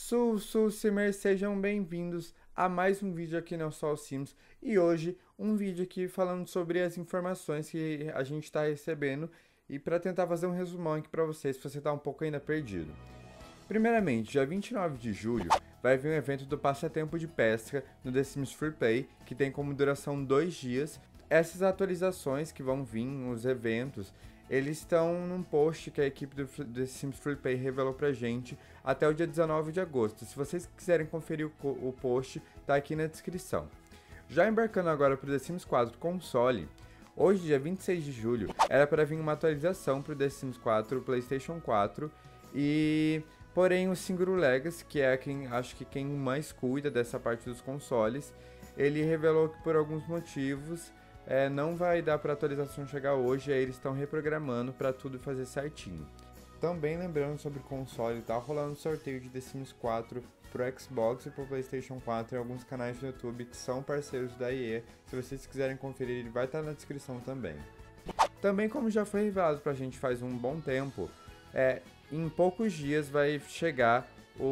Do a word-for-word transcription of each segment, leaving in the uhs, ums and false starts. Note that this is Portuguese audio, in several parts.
Sul, Sul, Simers, sejam bem-vindos a mais um vídeo aqui no Sol Sims. E hoje, um vídeo aqui falando sobre as informações que a gente está recebendo e para tentar fazer um resumão aqui para vocês, se você está um pouco ainda perdido. Primeiramente, dia vinte e nove de julho, vai vir um evento do passatempo de pesca no The Sims Free Play, que tem como duração dois dias. Essas atualizações que vão vir, os eventos, eles estão num post que a equipe do The Sims Free Play revelou pra gente até o dia dezenove de agosto. Se vocês quiserem conferir o, o post, tá aqui na descrição. Já embarcando agora pro The Sims quatro console, hoje, dia vinte e seis de julho, era para vir uma atualização pro The Sims quatro PlayStation quatro e... Porém, o Singuru Legacy, que é quem acho que quem mais cuida dessa parte dos consoles, ele revelou que por alguns motivos é, não vai dar para a atualização chegar hoje, aí eles estão reprogramando para tudo fazer certinho. Também lembrando sobre o console, tá rolando sorteio de The Sims quatro pro Xbox e pro PlayStation quatro em alguns canais do YouTube que são parceiros da E A. Se vocês quiserem conferir, ele vai estar na descrição também. Também, como já foi revelado pra gente faz um bom tempo, é, em poucos dias vai chegar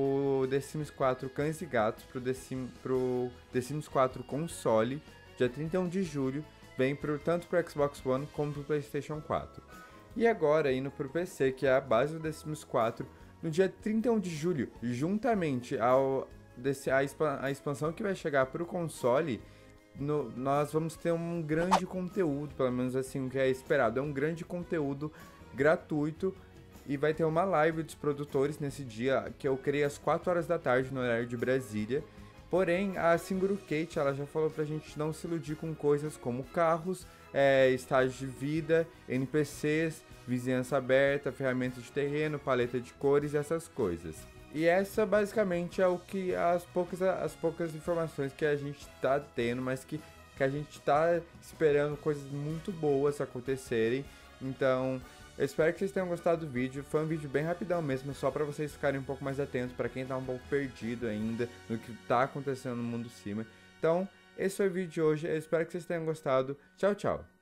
o The Sims quatro Cães e Gatos pro The, Sim, pro The Sims quatro console, dia trinta e um de julho, vem pro, tanto pro Xbox One como pro PlayStation quatro. E agora, indo pro P C, que é a base do The Sims quatro, no dia trinta e um de julho, juntamente ao desse, a, expa, a expansão que vai chegar pro console, no, nós vamos ter um grande conteúdo, pelo menos assim o que é esperado, é um grande conteúdo gratuito. E vai ter uma live dos produtores nesse dia, que eu criei às quatro horas da tarde no horário de Brasília. Porém, a Singuru Kate, ela já falou pra gente não se iludir com coisas como carros, é, estágios de vida, N P Cs, vizinhança aberta, ferramentas de terreno, paleta de cores e essas coisas. E essa basicamente é o que as poucas, as poucas informações que a gente tá tendo, mas que, que a gente tá esperando coisas muito boas acontecerem. Então... eu espero que vocês tenham gostado do vídeo, foi um vídeo bem rapidão mesmo, só para vocês ficarem um pouco mais atentos, para quem tá um pouco perdido ainda no que tá acontecendo no mundo Sim. Então, esse foi o vídeo de hoje, eu espero que vocês tenham gostado, tchau, tchau!